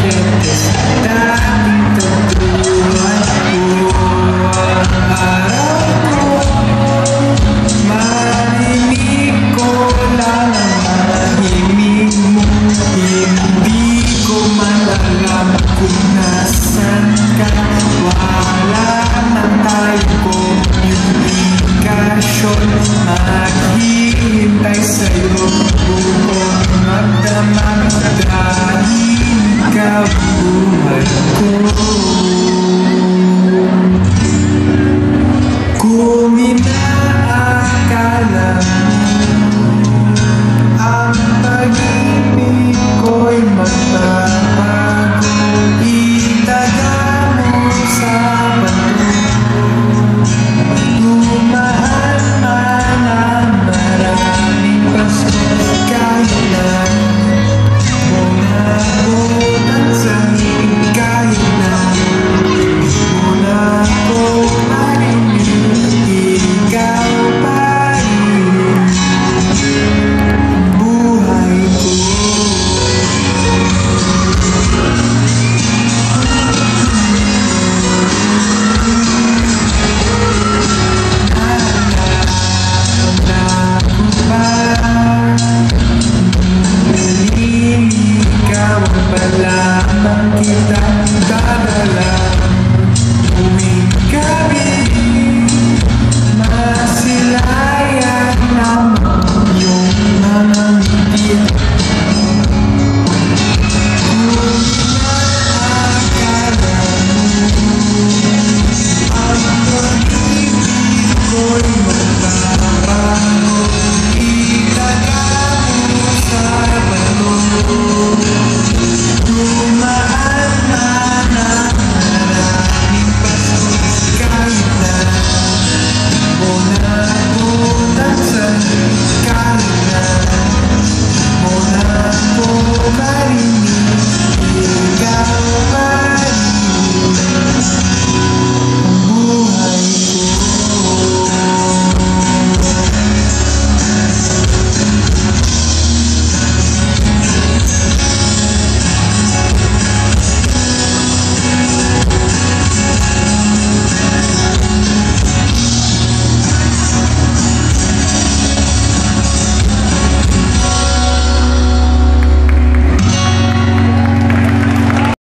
siyempre sa dating tagpuan ko. Ang araw ko, marinig ko lang ang mahimig mo. Hindi ko malalam kung nasan ka. Wala man tayong komunikasyon. Maghihintay sa'yo buong magdamag dahil ikaw buhay ko. Kung inaakala ang pag-ibig ko'y magbabago, itaga mo sa bato. Tumahan man ang maraming pasko, kailan mo nabutan sa kailan mo na ko marinig, ikaw pa rin buhay ko. Naliligawan pa lamang kitang dadala tuwing gabi.